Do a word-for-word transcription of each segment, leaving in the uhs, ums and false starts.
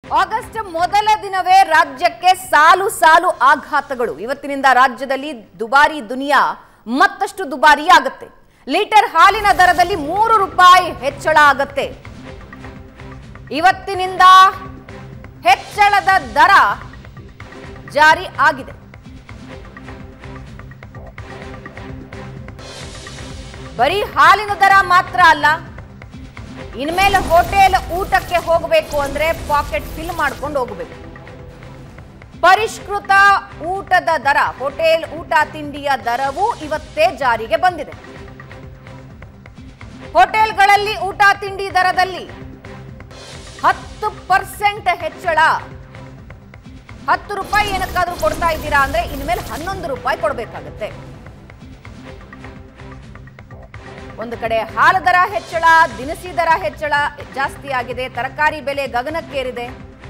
August ಮೊದಲ ದಿನವೇ ರಾಜ್ಯಕ್ಕೆ ಸಾಲು ಸಾಲು ಆಘಾತಗಳು. ಇವತ್ತಿನಿಂದ ರಾಜ್ಯದಲ್ಲಿ ದುಬಾರಿ ದುನಿಯಾ ಮತ್ತಷ್ಟು ದುಬಾರಿ ಆಗುತ್ತೆ. ಲೀಟರ್ ಹಾಲಿನ ದರದಲ್ಲಿ ಮೂರು ರೂಪಾಯಿ ಹೆಚ್ಚಳ ಆಗುತ್ತೆ. ಇವತ್ತಿನಿಂದ ಹೆಚ್ಚಳದ ದರ ಜಾರಿ ಆಗಿದೆ. ಬರೀ ಹಾಲಿನ ದರ ಮಾತ್ರ ಅಲ್ಲ, ಇನ್ಮೇಲೆ ಹೋಟೆಲ್ ಊಟಕ್ಕೆ ಹೋಗಬೇಕು ಅಂದ್ರೆ ಪಾಕೆಟ್ ಫಿಲ್ ಮಾಡ್ಕೊಂಡು ಹೋಗಬೇಕು. ಪರಿಷ್ಕೃತ ಊಟದ ದರ, ಹೋಟೆಲ್ ಊಟ ತಿಂಡಿಯ ದರವು ಇವತ್ತೇ ಜಾರಿಗೆ ಬಂದಿದೆ. ಹೋಟೆಲ್ಗಳಲ್ಲಿ ಊಟ ತಿಂಡಿ ದರದಲ್ಲಿ ಹತ್ತು ಪರ್ಸೆಂಟ್ ಹೆಚ್ಚಳ. ಹತ್ತು ರೂಪಾಯಿ ಏನಕ್ಕಾದ್ರೂ ಕೊಡ್ತಾ ಇದ್ದೀರಾ ಅಂದ್ರೆ ಇನ್ಮೇಲೆ ಹನ್ನೊಂದು ರೂಪಾಯಿ ಕೊಡಬೇಕಾಗತ್ತೆ. ಒಂದು ಕಡೆ ಹಾಲು ದರ ಹೆಚ್ಚಳ, ದಿನಸಿ ದರ ಹೆಚ್ಚಳ ಜಾಸ್ತಿ ಆಗಿದೆ. ತರಕಾರಿ ಬೆಲೆ ಗಗನಕ್ಕೇರಿದೆ.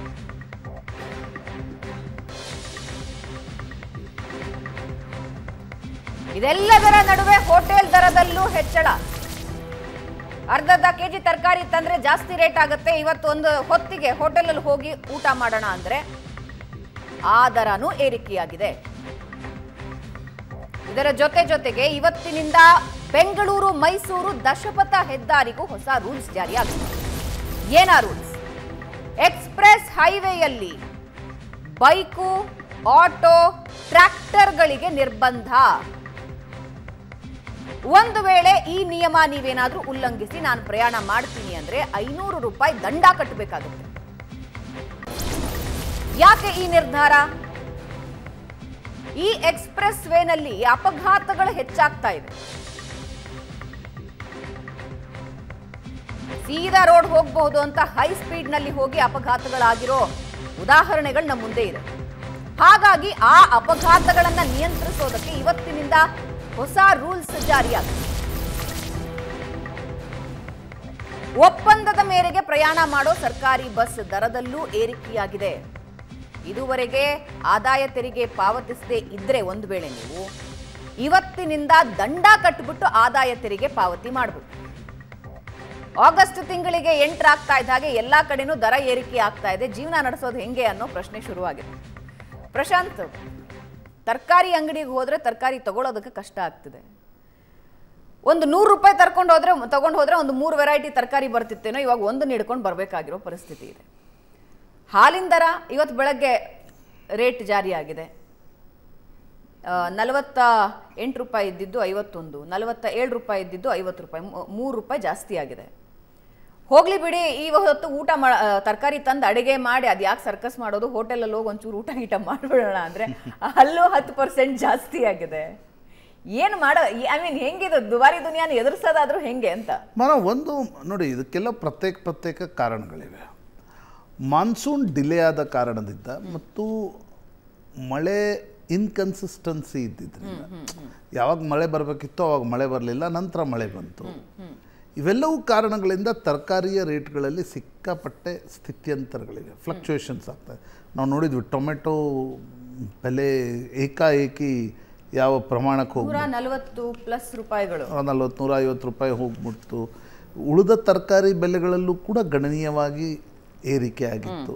ಇದೆಲ್ಲದರ ನಡುವೆ ಹೋಟೆಲ್ ದರದಲ್ಲೂ ಹೆಚ್ಚಳ. ಅರ್ಧರ್ಧ ಕೆಜಿ ತರಕಾರಿ ತಂದ್ರೆ ಜಾಸ್ತಿ ರೇಟ್ ಆಗುತ್ತೆ. ಇವತ್ತು ಒಂದು ಹೊತ್ತಿಗೆ ಹೋಟೆಲ್ ಹೋಗಿ ಊಟ ಮಾಡೋಣ ಅಂದ್ರೆ ಆ ದರನೂ ಏರಿಕೆಯಾಗಿದೆ. ಇದರ ಜೊತೆ ಜೊತೆಗೆ ಇವತ್ತಿನಿಂದ ಬೆಂಗಳೂರು ಮೈಸೂರು ದಶಪಥ ಹೆದ್ದಾರಿಗೂ ಹೊಸ ರೂಲ್ಸ್ ಜಾರಿಯಾಗಿದೆ. ಏನಾ ರೂಲ್ಸ್? ಎಕ್ಸ್ಪ್ರೆಸ್ ಹೈವೇಯಲ್ಲಿ ಬೈಕು, ಆಟೋ, ಟ್ರ್ಯಾಕ್ಟರ್ಗಳಿಗೆ ನಿರ್ಬಂಧ. ಒಂದು ವೇಳೆ ಈ ನಿಯಮ ನೀವೇನಾದ್ರೂ ಉಲ್ಲಂಘಿಸಿ ನಾನು ಪ್ರಯಾಣ ಮಾಡ್ತೀನಿ ಅಂದ್ರೆ ಐನೂರು ರೂಪಾಯಿ ದಂಡ ಕಟ್ಟಬೇಕಾಗುತ್ತೆ. ಯಾಕೆ ಈ ನಿರ್ಧಾರ? ಈ ಎಕ್ಸ್ಪ್ರೆಸ್ ವೇನಲ್ಲಿ ಅಪಘಾತಗಳು ಹೆಚ್ಚಾಗ್ತಾ ಇವೆ. ಸೀದಾ ರೋಡ್ ಹೋಗಬಹುದು ಅಂತ ಹೈ ಸ್ಪೀಡ್ ನಲ್ಲಿ ಹೋಗಿ ಅಪಘಾತಗಳಾಗಿರೋ ಉದಾಹರಣೆಗಳು ನಮ್ಮ ಮುಂದೆ ಇದೆ. ಹಾಗಾಗಿ ಆ ಅಪಘಾತಗಳನ್ನ ನಿಯಂತ್ರಿಸೋದಕ್ಕೆ ಇವತ್ತಿನಿಂದ ಹೊಸ ರೂಲ್ಸ್ ಜಾರಿಯಾಗಿದೆ. ಒಪ್ಪಂದದ ಮೇರೆಗೆ ಪ್ರಯಾಣ ಮಾಡೋ ಸರ್ಕಾರಿ ಬಸ್ ದರದಲ್ಲೂ ಏರಿಕೆಯಾಗಿದೆ. ಇದುವರೆಗೆ ಆದಾಯ ತೆರಿಗೆ ಪಾವತಿಸದೇ ಇದ್ರೆ ಒಂದು ವೇಳೆ ನೀವು ಇವತ್ತಿನಿಂದ ದಂಡ ಕಟ್ಟಿಬಿಟ್ಟು ಆದಾಯ ತೆರಿಗೆ ಪಾವತಿ ಮಾಡಬೇಕು. ಆಗಸ್ಟ್ ತಿಂಗಳಿಗೆ ಎಂಟರಾಗ್ತಾ ಇದ್ದ ಹಾಗೆ ಎಲ್ಲಾ ಕಡೆನೂ ದರ ಏರಿಕೆ ಆಗ್ತಾ ಇದೆ. ಜೀವನ ನಡೆಸೋದು ಹೆಂಗೆ ಅನ್ನೋ ಪ್ರಶ್ನೆ ಶುರುವಾಗಿದೆ. ಪ್ರಶಾಂತ್, ತರಕಾರಿ ಅಂಗಡಿಗೆ ಹೋದ್ರೆ ತರಕಾರಿ ತಗೊಳ್ಳೋದಕ್ಕೆ ಕಷ್ಟ ಆಗ್ತಿದೆ. ಒಂದು ನೂರು ರೂಪಾಯಿ ತರ್ಕೊಂಡು ಹೋದ್ರೆ ತಗೊಂಡು ಹೋದ್ರೆ ಒಂದು ಮೂರು ವೆರೈಟಿ ತರಕಾರಿ ಬರ್ತಿತ್ತೇನೋ, ಇವಾಗ ಒಂದು ಹಿಡ್ಕೊಂಡು ಬರಬೇಕಾಗಿರೋ ಪರಿಸ್ಥಿತಿ ಇದೆ. ಹಾಲಿನ ದರ ಇವತ್ತು ಬೆಳಗ್ಗೆ ರೇಟ್ ಜಾರಿಯಾಗಿದೆ. ನಲವತ್ತ ಎಂಟು ರೂಪಾಯಿ ಇದ್ದಿದ್ದು ಐವತ್ತೊಂದು, ನಲವತ್ತ ಏಳು ರೂಪಾಯಿ ಇದ್ದಿದ್ದು ಐವತ್ತು ರೂಪಾಯಿ, ಮೂರು ರೂಪಾಯಿ ಜಾಸ್ತಿ ಆಗಿದೆ. ಹೋಗ್ಲಿ ಬಿಡಿ, ಈ ಹೊತ್ತು ಊಟ ಮಾ ತರಕಾರಿ ತಂದು ಅಡುಗೆ ಮಾಡಿ ಅದು ಯಾಕೆ ಸರ್ಕಸ್ ಮಾಡೋದು, ಹೋಟೆಲಲ್ಲಿ ಹೋಗಿ ಒಂಚೂರು ಊಟ ಗೀಟ ಮಾಡಿಬಿಡೋಣ ಅಂದರೆ ಅಲ್ಲೂ ಹತ್ತು ಪರ್ಸೆಂಟ್ ಜಾಸ್ತಿ ಆಗಿದೆ. ಏನು ಮಾಡೋ, ಐ ಮೀನ್ ಹೆಂಗಿದು ದುಬಾರಿ ದುನಿಯಾನ ಎದುರಿಸೋದಾದ್ರೂ ಹೆಂಗೆ ಅಂತ ಮನ ಒಂದು ನೋಡಿ. ಇದಕ್ಕೆಲ್ಲ ಪ್ರತ್ಯೇಕ ಪ್ರತ್ಯೇಕ ಕಾರಣಗಳಿವೆ. ಮಾನ್ಸೂನ್ ಡಿಲೇ ಆದ ಕಾರಣದಿಂದ ಮತ್ತು ಮಳೆ ಇನ್ಕನ್ಸಿಸ್ಟೆನ್ಸಿ ಇದ್ದಿದ್ದರಿಂದ, ಯಾವಾಗ ಮಳೆ ಬರಬೇಕಿತ್ತೋ ಅವಾಗ ಮಳೆ ಬರಲಿಲ್ಲ, ನಂತರ ಮಳೆ ಬಂತು. ಇವೆಲ್ಲವೂ ಕಾರಣಗಳಿಂದ ತರಕಾರಿಯ ರೇಟ್ಗಳಲ್ಲಿ ಸಿಕ್ಕಾಪಟ್ಟೆ ಸ್ಥಿತ್ಯಂತರಗಳಿವೆ, ಫ್ಲಕ್ಚುಯೇಷನ್ಸ್ ಆಗ್ತದೆ. ನಾವು ನೋಡಿದ್ವಿ ಟೊಮೆಟೊ ಬೆಲೆ ಏಕಾಏಕಿ ಯಾವ ಪ್ರಮಾಣಕ್ಕೆ ಹೋಗಿ ನಲವತ್ತು ಪ್ಲಸ್ ರೂಪಾಯಿಗಳು ನಲ್ವತ್ತು ನೂರ ಐವತ್ತು ರೂಪಾಯಿ ಹೋಗ್ಬಿಡ್ತು. ಉಳಿದ ತರಕಾರಿ ಬೆಲೆಗಳಲ್ಲೂ ಕೂಡ ಗಣನೀಯವಾಗಿ ಏರಿಕೆ ಆಗಿತ್ತು.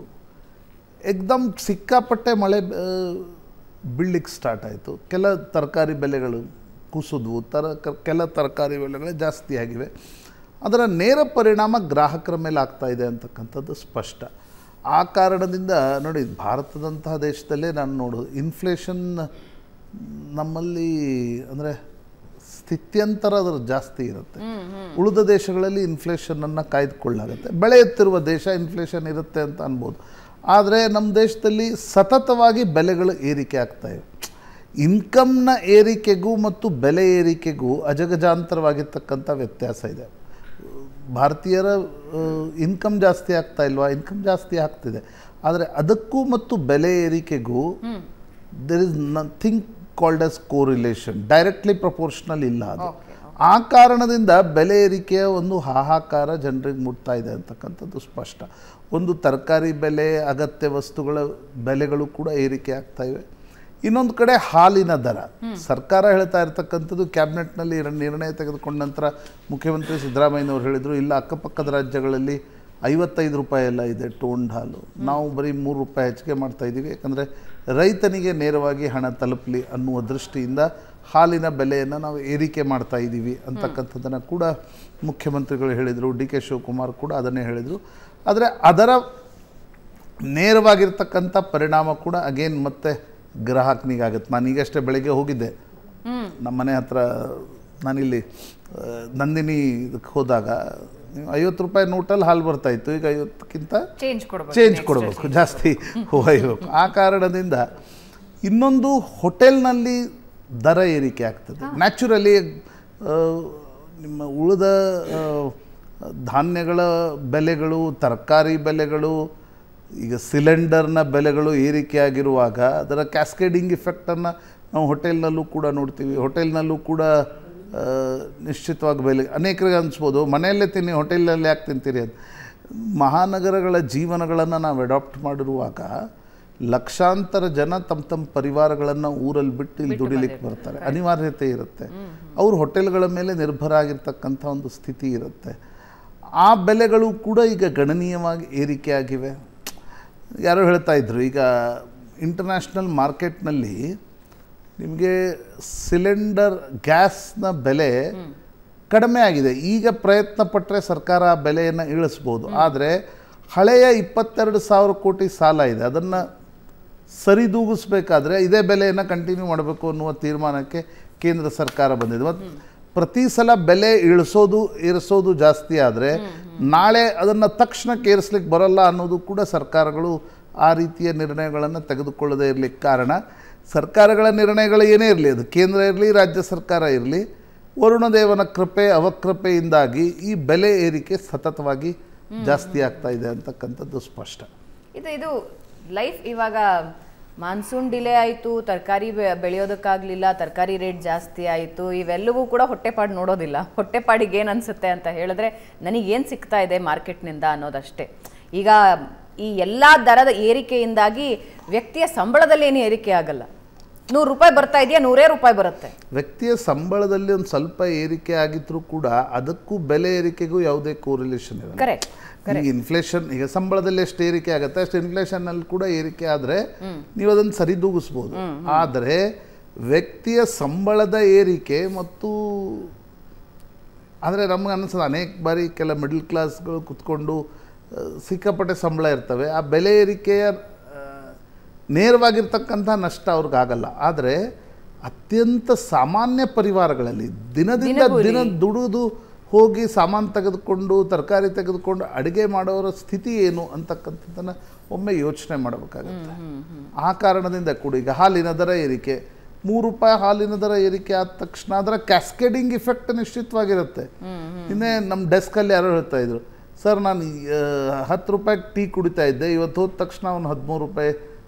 ಏಕ್ದಮ್ ಸಿಕ್ಕಾಪಟ್ಟೆ ಮಳೆ ಬೀಳಲಿಕ್ಕೆ ಸ್ಟಾರ್ಟ್ ಆಯಿತು. ಕೆಲ ತರಕಾರಿ ಬೆಲೆಗಳು ಕುಸಿದ್ವು, ತರ ಕೆಲ ತರಕಾರಿ ಬೆಲೆಗಳೇ ಜಾಸ್ತಿ ಆಗಿವೆ. ಅದರ ನೇರ ಪರಿಣಾಮ ಗ್ರಾಹಕರ ಮೇಲೆ ಆಗ್ತಾ ಇದೆ ಅಂತಕ್ಕಂಥದ್ದು ಸ್ಪಷ್ಟ. ಆ ಕಾರಣದಿಂದ ನೋಡಿ, ಭಾರತದಂತಹ ದೇಶದಲ್ಲೇ ನಾನು ನೋಡೋದು ಇನ್ಫ್ಲೇಷನ್ ನಮ್ಮಲ್ಲಿ ಅಂದರೆ ಸ್ಥಿತ್ಯಂತರ ಅದರ ಜಾಸ್ತಿ ಇರುತ್ತೆ. ಉಳಿದ ದೇಶಗಳಲ್ಲಿ ಇನ್ಫ್ಲೇಷನನ್ನು ಕಾಯ್ದುಕೊಳ್ಳಾಗುತ್ತೆ. ಬೆಳೆಯುತ್ತಿರುವ ದೇಶ ಇನ್ಫ್ಲೇಷನ್ ಇರುತ್ತೆ ಅಂತ ಅನ್ಬೋದು. ಆದರೆ ನಮ್ಮ ದೇಶದಲ್ಲಿ ಸತತವಾಗಿ ಬೆಲೆಗಳು ಏರಿಕೆ ಆಗ್ತಾಯಿವೆ. ಇನ್ಕಮ್ನ ಏರಿಕೆಗೂ ಮತ್ತು ಬೆಲೆ ಏರಿಕೆಗೂ ಅಜಗಜಾಂತರವಾಗಿರ್ತಕ್ಕಂಥ ವ್ಯತ್ಯಾಸ ಇದೆ. ಭಾರತೀಯರ ಇನ್ಕಮ್ ಜಾಸ್ತಿ ಆಗ್ತಾ ಇಲ್ವಾ? ಇನ್ಕಮ್ ಜಾಸ್ತಿ ಆಗ್ತಿದೆ. ಆದರೆ ಅದಕ್ಕೂ ಮತ್ತು ಬೆಲೆ ಏರಿಕೆಗೂ there is nothing called as correlation, directly proportional ಇಲ್ಲ ಅದು. ಆ ಕಾರಣದಿಂದ ಬೆಲೆ ಏರಿಕೆಯ ಒಂದು ಹಾಹಾಕಾರ ಜನರಿಗೆ ಮುಟ್ತಾ ಇದೆ ಅಂತಕ್ಕಂಥದ್ದು ಸ್ಪಷ್ಟ. ಒಂದು ತರಕಾರಿ ಬೆಲೆ, ಅಗತ್ಯ ವಸ್ತುಗಳ ಬೆಲೆಗಳು ಕೂಡ ಏರಿಕೆ ಆಗ್ತಾ ಇವೆ. ಇನ್ನೊಂದು ಕಡೆ ಹಾಲಿನ ದರ, ಸರ್ಕಾರ ಹೇಳ್ತಾ ಇರ್ತಕ್ಕಂಥದ್ದು, ಕ್ಯಾಬಿನೆಟ್ನಲ್ಲಿ ನಿರ್ಣಯ ತೆಗೆದುಕೊಂಡ ನಂತರ ಮುಖ್ಯಮಂತ್ರಿ ಸಿದ್ದರಾಮಯ್ಯನವರು ಹೇಳಿದರು, ಇಲ್ಲ ಅಕ್ಕಪಕ್ಕದ ರಾಜ್ಯಗಳಲ್ಲಿ ಐವತ್ತೈದು ರೂಪಾಯಿ ಎಲ್ಲ ಇದೆ ಟೋಂಡ್ ಹಾಲು. ನಾವು ಬರೀ ಮೂರು ರೂಪಾಯಿ ಹೆಚ್ಚಿಗೆ ಮಾಡ್ತಾ ಇದ್ದೀವಿ, ಯಾಕಂದರೆ ರೈತನಿಗೆ ನೇರವಾಗಿ ಹಣ ತಲುಪಲಿ ಅನ್ನುವ ದೃಷ್ಟಿಯಿಂದ ಹಾಲಿನ ಬೆಲೆಯನ್ನು ನಾವು ಏರಿಕೆ ಮಾಡ್ತಾ ಇದ್ದೀವಿ ಅಂತಕ್ಕಂಥದ್ದನ್ನು ಕೂಡ ಮುಖ್ಯಮಂತ್ರಿಗಳು ಹೇಳಿದರು. ಡಿ ಕೆ ಶಿವಕುಮಾರ್ ಕೂಡ ಅದನ್ನೇ ಹೇಳಿದರು. ಆದರೆ ಅದರ ನೇರವಾಗಿರ್ತಕ್ಕಂಥ ಪರಿಣಾಮ ಕೂಡ ಅಗೇನ್ ಮತ್ತೆ ಗ್ರಾಹಕನಿಗಾಗುತ್ತೆ. ನಾನು ಈಗಷ್ಟೇ ಬೆಳಗ್ಗೆ ಹೋಗಿದ್ದೆ ನಮ್ಮ ಮನೆ ಹತ್ರ, ನಾನಿಲ್ಲಿ ನಂದಿನಿ ಇದಕ್ಕೆ ಹೋದಾಗ ಐವತ್ತು ರೂಪಾಯಿ ನೋಟಲ್ಲಿ ಹಾಲು ಬರ್ತಾಯಿತ್ತು, ಈಗ ಐವತ್ತಕ್ಕಿಂತ ಚೇಂಜ್ ಕೊಡಬೇಕು ಚೇಂಜ್ ಕೊಡಬೇಕು, ಜಾಸ್ತಿ ಒಯ್ಯಬೇಕು. ಆ ಕಾರಣದಿಂದ ಇನ್ನೊಂದು ಹೋಟೆಲ್ನಲ್ಲಿ ದರ ಏರಿಕೆ ಆಗ್ತದೆ. ನ್ಯಾಚುರಲಿ ನಿಮ್ಮ ಉಳಿದ ಧಾನ್ಯಗಳ ಬೆಲೆಗಳು, ತರಕಾರಿ ಬೆಲೆಗಳು, ಈಗ ಸಿಲಿಂಡರ್ನ ಬೆಲೆಗಳು ಏರಿಕೆ ಆಗಿರುವಾಗ ಅದರ ಕ್ಯಾಸ್ಕೇಡಿಂಗ್ ಇಫೆಕ್ಟನ್ನು ನಾವು ಹೋಟೆಲ್ನಲ್ಲೂ ಕೂಡ ನೋಡ್ತೀವಿ. ಹೋಟೆಲ್ನಲ್ಲೂ ಕೂಡ ನಿಶ್ಚಿತವಾಗಿ ಬೆಲೆ ಅನೇಕರಿಗೆ ಅನಿಸ್ಬೋದು, ಮನೆಯಲ್ಲೇ ತಿನ್ನಿ ಹೋಟೆಲ್ನಲ್ಲಿ ಯಾಕೆ ತಿಂತೀರಿ ಅದು. ಮಹಾನಗರಗಳ ಜೀವನಗಳನ್ನು ನಾವು ಅಡಾಪ್ಟ್ ಮಾಡಿರುವಾಗ ಲಕ್ಷಾಂತರ ಜನ ತಮ್ಮ ತಮ್ಮ ಪರಿವಾರಗಳನ್ನು ಊರಲ್ಲಿ ಬಿಟ್ಟು ಇಲ್ಲಿ ದುಡಿಲಿಕ್ಕೆ ಬರ್ತಾರೆ, ಅನಿವಾರ್ಯತೆ ಇರುತ್ತೆ. ಅವರು ಹೋಟೆಲ್ಗಳ ಮೇಲೆ ನಿರ್ಭರ ಆಗಿರ್ತಕ್ಕಂಥ ಒಂದು ಸ್ಥಿತಿ ಇರುತ್ತೆ. ಆ ಬೆಲೆಗಳು ಕೂಡ ಈಗ ಗಣನೀಯವಾಗಿ ಏರಿಕೆ ಆಗಿವೆ. ಯಾರೋ ಹೇಳ್ತಾ ಇದ್ರು, ಈಗ ಇಂಟರ್ನ್ಯಾಷನಲ್ ಮಾರ್ಕೆಟ್ನಲ್ಲಿ ನಿಮಗೆ ಸಿಲಿಂಡರ್ ಗ್ಯಾಸ್ನ ಬೆಲೆ ಕಡಿಮೆ ಆಗಿದೆ. ಈಗ ಪ್ರಯತ್ನ ಪಟ್ಟರೆ ಸರ್ಕಾರ ಆ ಬೆಲೆಯನ್ನು ಇಳಿಸ್ಬೋದು. ಆದರೆ ಹಳೆಯ ಇಪ್ಪತ್ತೆರಡು ಸಾವಿರ ಕೋಟಿ ಸಾಲ ಇದೆ, ಅದನ್ನು ಸರಿದೂಗಿಸ್ಬೇಕಾದ್ರೆ ಇದೇ ಬೆಲೆಯನ್ನು ಕಂಟಿನ್ಯೂ ಮಾಡಬೇಕು ಅನ್ನುವ ತೀರ್ಮಾನಕ್ಕೆ ಕೇಂದ್ರ ಸರ್ಕಾರ ಬಂದಿದೆ. ಮತ್ತು ಪ್ರತಿ ಸಲ ಬೆಲೆ ಇಳಿಸೋದು ಏರಿಸೋದು ಜಾಸ್ತಿ ಆದರೆ ನಾಳೆ ಅದನ್ನು ತಕ್ಷಣಕ್ಕೆ ಏರಿಸ್ಲಿಕ್ಕೆ ಬರೋಲ್ಲ ಅನ್ನೋದು ಕೂಡ ಸರ್ಕಾರಗಳು ಆ ರೀತಿಯ ನಿರ್ಣಯಗಳನ್ನು ತೆಗೆದುಕೊಳ್ಳದೇ ಇರಲಿಕ್ಕೆ ಕಾರಣ. ಸರ್ಕಾರಗಳ ನಿರ್ಣಯಗಳು ಏನೇ ಇರಲಿ, ಅದು ಕೇಂದ್ರ ಇರಲಿ ರಾಜ್ಯ ಸರ್ಕಾರ ಇರಲಿ, ವರುಣದೇವನ ಕೃಪೆ ಅವಕೃಪೆಯಿಂದಾಗಿ ಈ ಬೆಲೆ ಏರಿಕೆ ಸತತವಾಗಿ ಜಾಸ್ತಿ ಆಗ್ತಾ ಇದೆ ಅಂತಕ್ಕಂಥದ್ದು ಸ್ಪಷ್ಟ. ಇದು ಇದು ಲೈಫ್ ಇವಾಗ ಮಾನ್ಸೂನ್ ಡಿಲೇ ಆಯಿತು, ತರಕಾರಿ ಬೆಳೆಯೋದಕ್ಕಾಗಲಿಲ್ಲ, ತರಕಾರಿ ರೇಟ್ ಜಾಸ್ತಿ ಆಯಿತು, ಇವೆಲ್ಲವೂ ಕೂಡ ಹೊಟ್ಟೆಪಾಡು ನೋಡೋದಿಲ್ಲ. ಹೊಟ್ಟೆಪಾಡಿಗೆ ಏನು ಅನಿಸುತ್ತೆ ಅಂತ ಹೇಳಿದ್ರೆ ನನಗೇನು ಸಿಗ್ತಾ ಇದೆ ಮಾರ್ಕೆಟ್ನಿಂದ ಅನ್ನೋದಷ್ಟೇ. ಈಗ ಈ ಎಲ್ಲ ದರದ ಏರಿಕೆಯಿಂದಾಗಿ ವ್ಯಕ್ತಿಯ ಸಂಬಳದಲ್ಲಿ ಏನು ಏರಿಕೆ ಆಗಲ್ಲ. ನೂರು ರೂಪಾಯಿ ಬರ್ತಾ ಇದೆಯಾ, ನೂರೇ ರೂಪಾಯಿ ಬರುತ್ತೆ. ವ್ಯಕ್ತಿಯ ಸಂಬಳದಲ್ಲಿ ಒಂದು ಸ್ವಲ್ಪ ಏರಿಕೆ ಆಗಿದ್ರೂ ಕೂಡ ಅದಕ್ಕೂ ಬೆಲೆ ಏರಿಕೆಗೂ ಯಾವುದೇ ಕೋರಿಲೇಷನ್ ಇರಲ್ಲ. ಕರೆಕ್ಟ್. ಈಗ ಇನ್ಫ್ಲೇಷನ್, ಈಗ ಸಂಬಳದಲ್ಲಿ ಎಷ್ಟು ಏರಿಕೆ ಆಗುತ್ತೆ ಅಷ್ಟು ಇನ್ಫ್ಲೇಷನ್ನಲ್ಲಿ ಕೂಡ ಏರಿಕೆ ಆದರೆ ನೀವು ಅದನ್ನು ಸರಿದೂಗಿಸ್ಬೋದು. ಆದರೆ ವ್ಯಕ್ತಿಯ ಸಂಬಳದ ಏರಿಕೆ ಮತ್ತು ಅಂದರೆ ನಮ್ಗೆ ಅನ್ನಿಸ್ತದೆ ಅನೇಕ ಬಾರಿ ಕೆಲ ಮಿಡಲ್ ಕ್ಲಾಸ್ಗಳು ಕುತ್ಕೊಂಡು ಸಿಕ್ಕಾಪಟ್ಟೆ ಸಂಬಳ ಇರ್ತವೆ, ಆ ಬೆಲೆ ಏರಿಕೆಯ ನೇರವಾಗಿರ್ತಕ್ಕಂಥ ನಷ್ಟ ಅವ್ರಿಗಾಗಲ್ಲ. ಆದರೆ ಅತ್ಯಂತ ಸಾಮಾನ್ಯ ಪರಿವಾರಗಳಲ್ಲಿ ದಿನದಿಂದ ದಿನ ದುಡಿದು ಹೋಗಿ ಸಾಮಾನು ತೆಗೆದುಕೊಂಡು ತರಕಾರಿ ತೆಗೆದುಕೊಂಡು ಅಡುಗೆ ಮಾಡೋರ ಸ್ಥಿತಿ ಏನು ಅಂತಕ್ಕಂಥದ್ದನ್ನು ಒಮ್ಮೆ ಯೋಚನೆ ಮಾಡಬೇಕಾಗುತ್ತೆ. ಆ ಕಾರಣದಿಂದ ಕೂಡ ಈಗ ಹಾಲಿನ ದರ ಏರಿಕೆ, ಮೂರು ರೂಪಾಯಿ ಹಾಲಿನ ದರ ಏರಿಕೆ ಆದ ತಕ್ಷಣ ಅದರ ಕ್ಯಾಸ್ಕೇಡಿಂಗ್ ಇಫೆಕ್ಟ್ ನಿಶ್ಚಿತವಾಗಿರುತ್ತೆ. ಇನ್ನೇ ನಮ್ಮ ಡೆಸ್ಕಲ್ಲಿ ಯಾರೋ ಹೇಳ್ತಾ ಇದ್ರು, ಸರ್ ನಾನು ಹತ್ತು ರೂಪಾಯಿಗೆ ಟೀ ಕುಡಿತಾ ಇದ್ದೆ, ಇವತ್ತು ಹೋದ ತಕ್ಷಣ ಒಂದು ಹದಿಮೂರು ರೂಪಾಯಿ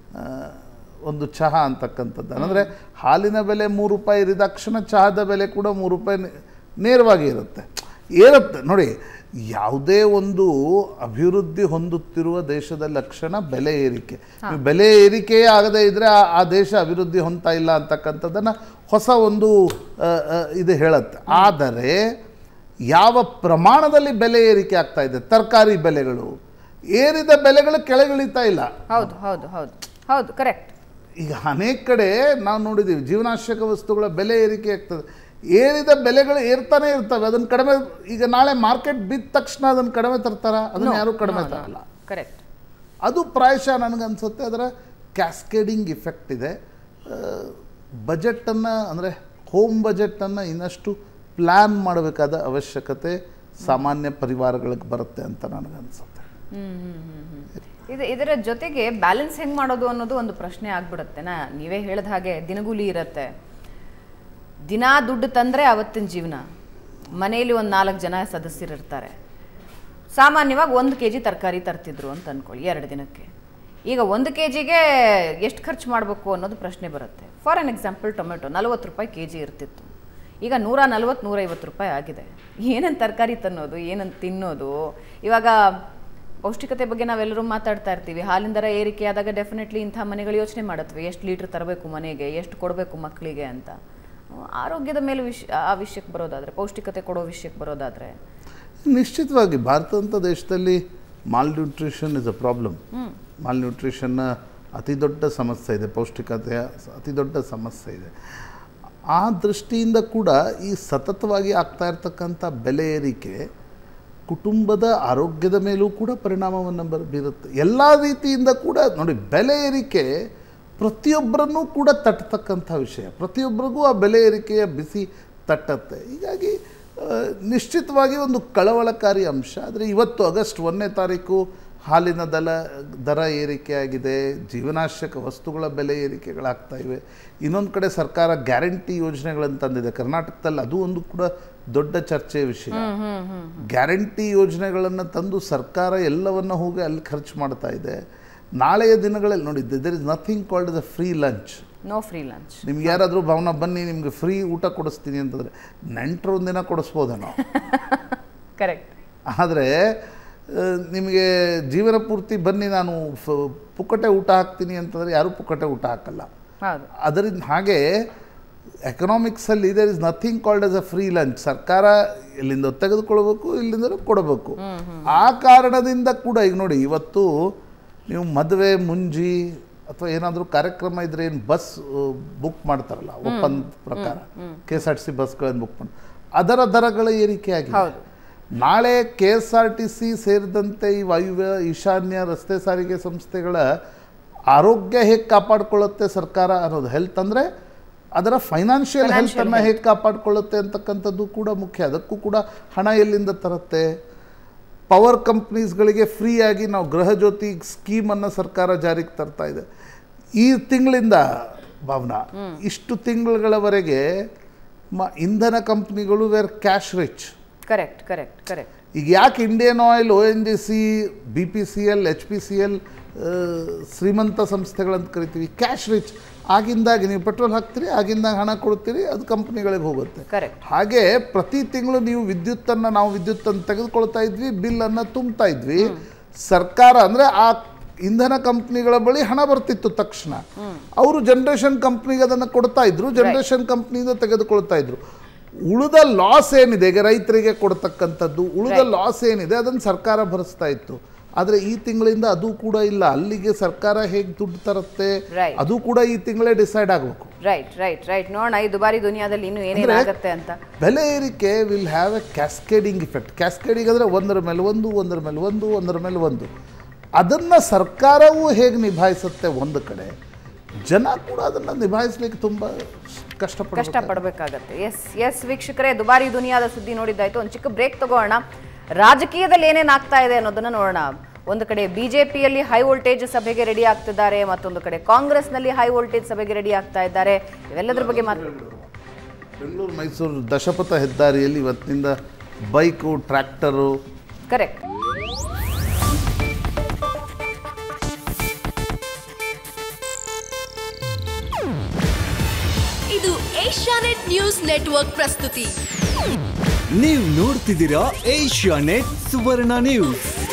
ಒಂದು ಚಹಾ ಅಂತಕ್ಕಂಥದ್ದು. ಅಂದರೆ ಹಾಲಿನ ಬೆಲೆ ಮೂರು ರೂಪಾಯಿ ಇರಿದ ತಕ್ಷಣ ಚಹಾದ ಬೆಲೆ ಕೂಡ ಮೂರು ರೂಪಾಯಿ ನೇರವಾಗಿ ಇರುತ್ತೆ ಏರುತ್ತೆ ನೋಡಿ. ಯಾವುದೇ ಒಂದು ಅಭಿವೃದ್ಧಿ ಹೊಂದುತ್ತಿರುವ ದೇಶದ ಲಕ್ಷಣ ಬೆಲೆ ಏರಿಕೆ. ಬೆಲೆ ಏರಿಕೆಯೇ ಆಗದೇ ಇದ್ದರೆ ಆ ದೇಶ ಅಭಿವೃದ್ಧಿ ಹೊಂದ್ತಾ ಇಲ್ಲ ಅಂತಕ್ಕಂಥದ್ದನ್ನು ಹೊಸ ಒಂದು ಇದು ಹೇಳುತ್ತೆ. ಆದರೆ ಯಾವ ಪ್ರಮಾಣದಲ್ಲಿ ಬೆಲೆ ಏರಿಕೆ ಆಗ್ತಾ ಇದೆ, ತರಕಾರಿ ಬೆಲೆಗಳು ಏರಿದ ಬೆಲೆಗಳು ಕೆಳಗಿಳಿತಾ ಇಲ್ಲ. ಹೌದು ಹೌದು ಹೌದು ಹೌದು ಕರೆಕ್ಟ್. ಈಗ ಅನೇಕ ಕಡೆ ನಾವು ನೋಡಿದ್ದೀವಿ ಜೀವನಾವಶ್ಯಕ ವಸ್ತುಗಳ ಬೆಲೆ ಏರಿಕೆ ಆಗ್ತದೆ, ಏರಿದ ಬೆಲೆಗಳು ಏರ್ತಾನೆ ಇರ್ತವೆ, ಅದನ್ನು ಕಡಿಮೆ ಈಗ ನಾಳೆ ಮಾರ್ಕೆಟ್ ಬಿದ್ದ ತಕ್ಷಣ ಅದನ್ನು ಕಡಿಮೆ ತರ್ತಾರ, ಅದನ್ನು ಯಾರೂ ಕಡಿಮೆ ತರಲ್ಲ. ಕರೆಕ್ಟ್. ಅದು ಪ್ರಾಯಶಃ ನನಗನ್ಸುತ್ತೆ ಅದರ ಕ್ಯಾಸ್ಕೇಡಿಂಗ್ ಇಫೆಕ್ಟ್ ಇದೆ. ಬಜೆಟನ್ನು ಅಂದರೆ ಹೋಮ್ ಬಜೆಟನ್ನು ಇನ್ನಷ್ಟು ಪ್ಲ್ಯಾನ್ ಮಾಡಬೇಕಾದ ಅವಶ್ಯಕತೆ ಸಾಮಾನ್ಯ ಪರಿವಾರಗಳಿಗೆ ಬರುತ್ತೆ ಅಂತ ನನಗನ್ಸುತ್ತೆ. ಇದು ಇದರ ಜೊತೆಗೆ ಬ್ಯಾಲೆನ್ಸ್ ಹೆಂಗೆ ಮಾಡೋದು ಅನ್ನೋದು ಒಂದು ಪ್ರಶ್ನೆ ಆಗ್ಬಿಡುತ್ತೆ. ನಾ ನೀವೇ ಹೇಳಿದ ಹಾಗೆ ದಿನಗೂಲಿ ಇರುತ್ತೆ, ದಿನ ದುಡ್ಡು ತಂದರೆ ಅವತ್ತಿನ ಜೀವನ. ಮನೆಯಲ್ಲಿ ಒಂದು ನಾಲ್ಕು ಜನ ಸದಸ್ಯರಿರ್ತಾರೆ, ಸಾಮಾನ್ಯವಾಗಿ ಒಂದು ಕೆ ಜಿ ತರಕಾರಿ ತರ್ತಿದ್ರು ಅಂತ ಅಂದ್ಕೊಳ್ಳಿ ಎರಡು ದಿನಕ್ಕೆ. ಈಗ ಒಂದು ಕೆ ಜಿಗೆ ಎಷ್ಟು ಖರ್ಚು ಮಾಡಬೇಕು ಅನ್ನೋದು ಪ್ರಶ್ನೆ ಬರುತ್ತೆ. ಫಾರ್ ಆನ್ ಎಕ್ಸಾಂಪಲ್ ಟೊಮೆಟೊ ನಲ್ವತ್ತು ರೂಪಾಯಿ ಕೆ ಜಿ ಇರ್ತಿತ್ತು, ಈಗ ನೂರ ನಲ್ವತ್ತು ನೂರೈವತ್ತು ರೂಪಾಯಿ ಆಗಿದೆ. ಏನೇನು ತರಕಾರಿ ತನ್ನೋದು, ಏನಂತ ತಿನ್ನೋದು. ಇವಾಗ ಪೌಷ್ಟಿಕತೆ ಬಗ್ಗೆ ನಾವೆಲ್ಲರೂ ಮಾತಾಡ್ತಾ ಇರ್ತೀವಿ. ಹಾಲಿನ ದರ ಏರಿಕೆ ಆದಾಗ ಡೆಫಿನೆಟ್ಲಿ ಇಂಥ ಮನೆಗಳು ಯೋಚನೆ ಮಾಡುತ್ತವೆ, ಎಷ್ಟು ಲೀಟ್ರ್ ತರಬೇಕು ಮನೆಗೆ, ಎಷ್ಟು ಕೊಡಬೇಕು ಮಕ್ಕಳಿಗೆ ಅಂತ. ಆರೋಗ್ಯದ ಮೇಲೆ ವಿಷ ಆ ವಿಷಯಕ್ಕೆ ಬರೋದಾದರೆ, ಪೌಷ್ಟಿಕತೆ ಕೊಡೋ ವಿಷಯಕ್ಕೆ ಬರೋದಾದರೆ ನಿಶ್ಚಿತವಾಗಿ ಭಾರತದಂಥ ದೇಶದಲ್ಲಿ malnutrition is a problem. ಮಾಲ್ ನ್ಯೂಟ್ರಿಷನ್ನ ಅತಿ ದೊಡ್ಡ ಸಮಸ್ಯೆ ಇದೆ, ಪೌಷ್ಟಿಕತೆಯ ಅತಿ ದೊಡ್ಡ ಸಮಸ್ಯೆ ಇದೆ. ಆ ದೃಷ್ಟಿಯಿಂದ ಕೂಡ ಈ ಸತತವಾಗಿ ಆಗ್ತಾ ಇರ್ತಕ್ಕಂಥ ಬೆಲೆ ಏರಿಕೆ ಕುಟುಂಬದ ಆರೋಗ್ಯದ ಮೇಲೂ ಕೂಡ ಪರಿಣಾಮವನ್ನು ಬರ್ ಬೀರುತ್ತೆ. ಎಲ್ಲ ರೀತಿಯಿಂದ ಕೂಡ ನೋಡಿ, ಬೆಲೆ ಏರಿಕೆ ಪ್ರತಿಯೊಬ್ಬರನ್ನೂ ಕೂಡ ತಟ್ಟತಕ್ಕಂಥ ವಿಷಯ, ಪ್ರತಿಯೊಬ್ಬರಿಗೂ ಆ ಬೆಲೆ ಏರಿಕೆಯ ಬಿಸಿ ತಟ್ಟತ್ತೆ. ಹೀಗಾಗಿ ನಿಶ್ಚಿತವಾಗಿ ಒಂದು ಕಳವಳಕಾರಿ ಅಂಶ. ಆದರೆ ಇವತ್ತು ಆಗಸ್ಟ್ ಒಂದನೇ ತಾರೀಕು ಹಾಲಿನ ದರ ದರ ಏರಿಕೆಯಾಗಿದೆ, ಜೀವನಾವಶ್ಯಕ ವಸ್ತುಗಳ ಬೆಲೆ ಏರಿಕೆಗಳಾಗ್ತಾ ಇವೆ. ಇನ್ನೊಂದು ಕಡೆ ಸರ್ಕಾರ ಗ್ಯಾರಂಟಿ ಯೋಜನೆಗಳನ್ನು ತಂದಿದೆ ಕರ್ನಾಟಕದಲ್ಲಿ, ಅದು ಒಂದು ಕೂಡ ದೊಡ್ಡ ಚರ್ಚೆಯ ವಿಷಯ. ಗ್ಯಾರಂಟಿ ಯೋಜನೆಗಳನ್ನು ತಂದು ಸರ್ಕಾರ ಎಲ್ಲವನ್ನ ಹೋಗಿ ಅಲ್ಲಿ ಖರ್ಚು ಮಾಡ್ತಾ ಇದೆ. ನಾಳೆಯ ದಿನಗಳಲ್ಲಿ ನೋಡಿ, there is nothing called the free lunch. No free lunch. ನಿಮ್ಗೆ ಯಾರಾದರೂ ಭಾವನಾ ಬನ್ನಿ ನಿಮ್ಗೆ ಫ್ರೀ ಊಟ ಕೊಡಿಸ್ತೀನಿ ಅಂತಂದರೆ ನೆಂಟರು ಒಂದಿನ ಕೊಡಿಸ್ಬೋದ ನಾವು, ಕರೆಕ್ಟ್. ಆದರೆ ನಿಮಗೆ ಜೀವನ ಪೂರ್ತಿ ಬನ್ನಿ ನಾನು ಪುಕ್ಕಟೆ ಊಟ ಹಾಕ್ತೀನಿ ಅಂತಂದರೆ ಯಾರೂ ಪುಕ್ಕಟೆ ಊಟ ಹಾಕಲ್ಲ. ಅದರಿಂದ ಹಾಗೆ ಎಕನಾಮಿಕ್ಸಲ್ಲಿ there is nothing called as a free lunch. ಸರ್ಕಾರ ಇಲ್ಲಿಂದ ತೆಗೆದುಕೊಳ್ಬೇಕು, ಇಲ್ಲಿಂದ ಕೊಡಬೇಕು. ಆ ಕಾರಣದಿಂದ ಕೂಡ ಈಗ ನೋಡಿ, ಇವತ್ತು ನೀವು ಮದುವೆ ಮುಂಜಿ ಅಥವಾ ಏನಾದರೂ ಕಾರ್ಯಕ್ರಮ ಇದ್ರೆ ಏನು ಬಸ್ ಬುಕ್ ಮಾಡ್ತಾರಲ್ಲ ಒಪ್ಪಂದ ಪ್ರಕಾರ, K S R T C ಬಸ್ಗಳನ್ನು ಬುಕ್ ಮಾಡಿ ಅದರ ದರಗಳ ಏರಿಕೆ ಆಗಿದೆ. ನಾಳೆ K S R T C ಸೇರಿದಂತೆ ಈ ವಾಯುವ್ಯ ಈಶಾನ್ಯ ರಸ್ತೆ ಸಾರಿಗೆ ಸಂಸ್ಥೆಗಳ ಆರೋಗ್ಯ ಹೇಗೆ ಕಾಪಾಡಿಕೊಳ್ಳುತ್ತೆ ಸರ್ಕಾರ ಅನ್ನೋದು, ಹೆಲ್ತ್ ಅಂದರೆ ಅದರ ಫೈನಾನ್ಷಿಯಲ್ ಹೆಲ್ತನ್ನು ಹೇಗೆ ಕಾಪಾಡಿಕೊಳ್ಳುತ್ತೆ ಅಂತಕ್ಕಂಥದ್ದು ಕೂಡ ಮುಖ್ಯ. ಅದಕ್ಕೂ ಕೂಡ ಹಣ ಎಲ್ಲಿಂದ ತರುತ್ತೆ? ಪವರ್ ಕಂಪ್ನೀಸ್ಗಳಿಗೆ ಫ್ರೀಯಾಗಿ ನಾವು ಗೃಹಜ್ಯೋತಿ ಸ್ಕೀಮನ್ನು ಸರ್ಕಾರ ಜಾರಿಗೆ ತರ್ತಾ ಇದೆ. ಈ ತಿಂಗಳಿಂದ ಭಾವನಾ ಇಷ್ಟು ತಿಂಗಳುಗಳವರೆಗೆ ಮ ಇಂಧನ ಕಂಪ್ನಿಗಳು were cash rich. Correct correct correct. ಈಗ ಯಾಕೆ Indian oil, O N G C, B P C L, H P C L ಶ್ರೀಮಂತ ಸಂಸ್ಥೆಗಳಂತ ಕರಿತೀವಿ, ಕ್ಯಾಶ್ ರಿಚ್. ಆಗಿಂದಾಗಿ ನೀವು ಪೆಟ್ರೋಲ್ ಹಾಕ್ತೀರಿ, ಆಗಿಂದಾಗ ಹಣ ಕೊಡ್ತೀರಿ, ಅದು ಕಂಪ್ನಿಗಳಿಗೆ ಹೋಗುತ್ತೆ. ಕರೆಕ್ಟ್. ಹಾಗೆ ಪ್ರತಿ ತಿಂಗಳು ನೀವು ವಿದ್ಯುತ್ತನ್ನು ನಾವು ವಿದ್ಯುತ್ತನ್ನು ತೆಗೆದುಕೊಳ್ತಾ ಇದ್ವಿ, ಬಿಲ್ಲನ್ನು ತುಂಬ್ತಾ ಇದ್ವಿ. ಸರ್ಕಾರ ಅಂದರೆ ಆ ಇಂಧನ ಕಂಪ್ನಿಗಳ ಬಳಿ ಹಣ ಬರ್ತಿತ್ತು ತಕ್ಷಣ, ಅವರು ಜನರೇಷನ್ ಕಂಪ್ನಿಗೆ ಅದನ್ನು ಕೊಡ್ತಾ ಇದ್ರು, ಜನರೇಷನ್ ಕಂಪ್ನಿಯಿಂದ ತೆಗೆದುಕೊಳ್ತಾ ಇದ್ರು. ಉಳಿದ ಲಾಸ್ ಏನಿದೆ, ಈಗ ರೈತರಿಗೆ ಕೊಡ್ತಕ್ಕಂಥದ್ದು ಉಳಿದ ಲಾಸ್ ಏನಿದೆ ಅದನ್ನು ಸರ್ಕಾರ ಭರಿಸ್ತಾ ಇತ್ತು. ಆದರೆ ಈ ತಿಂಗಳಿಂದ ಅದು ಕೂಡ ಇಲ್ಲ. ಅಲ್ಲಿಗೆ ಸರ್ಕಾರ ಹೇಗೆ ದುಡ್ಡು ತರುತ್ತೆ ಅದು ಕೂಡ ಈ ತಿಂಗಳೇ ಡಿಸೈಡ್ ಆಗಬೇಕು. Right right right. ನೋಡೋಣ ಈ ದುಬಾರಿ ದುನಿಯಾದಲ್ಲಿ ಇನ್ನು ಏನೇನಾಗುತ್ತೆ ಅಂತ. ಬೆಲೆ ಏರಿಕೆ will have a cascading effect. Cascading ಅಂದರೆ ಒಂದರ ಮೇಲೆ ಒಂದು, ಒಂದರ ಮೇಲೆ ಒಂದು, ಒಂದರ ಮೇಲೆ ಒಂದು. ಅದನ್ನು ಸರ್ಕಾರವೂ ಹೇಗೆ ನಿಭಾಯಿಸುತ್ತೆ ಒಂದು ಕಡೆ, ಜನ ಕೂಡ ಅದನ್ನು ನಿಭಾಯಿಸ್ಲಿಕ್ಕೆ ತುಂಬ ಕಷ್ಟಪಡ ಕಷ್ಟಪಡಬೇಕಾಗತ್ತೆ. ಎಸ್ ಎಸ್ ವೀಕ್ಷಕರೇ, ದುಬಾರಿ ದುನಿಯಾದ ಸುದ್ದಿ ನೋಡಿದ್ದಾಯ್ತು. ಒಂದು ಚಿಕ್ಕ ಬ್ರೇಕ್ ತಗೋಣ. ರಾಜಕೀಯದಲ್ಲಿ ಏನೇನಾಗ್ತಾ ಇದೆ ಅನ್ನೋದನ್ನ ನೋಡೋಣ. ಒಂದು ಕಡೆ ಬಿಜೆಪಿಯಲ್ಲಿ ಹೈ ವೋಲ್ಟೇಜ್ ಸಭೆಗೆ ರೆಡಿ ಆಗ್ತಿದ್ದಾರೆ, ಮತ್ತೊಂದು ಕಡೆ ಕಾಂಗ್ರೆಸ್ನಲ್ಲಿ ಹೈ ವೋಲ್ಟೇಜ್ ಸಭೆಗೆ ರೆಡಿ ಆಗ್ತಾ ಇದ್ದಾರೆ. ಇವೆಲ್ಲದರ ಬಗ್ಗೆ ಮಾತು. ಬೆಂಗಳೂರು ಮೈಸೂರು ದಶಪಥ ಹೆದ್ದಾರಿಯಲ್ಲಿ ಇವತ್ತಿನಿಂದ ಬೈಕು, ಟ್ರ್ಯಾಕ್ಟರು. ಕರೆಕ್ಟ್. ಇದು ಏಷ್ಯಾನೆಟ್ ನ್ಯೂಸ್ ನೆಟ್ವರ್ಕ್ ಪ್ರಸ್ತುತಿ. ನೀವು ನೋಡ್ತಿದ್ದೀರಾ ಏಷ್ಯಾನೆಟ್ ಸುವರ್ಣ ನ್ಯೂಸ್.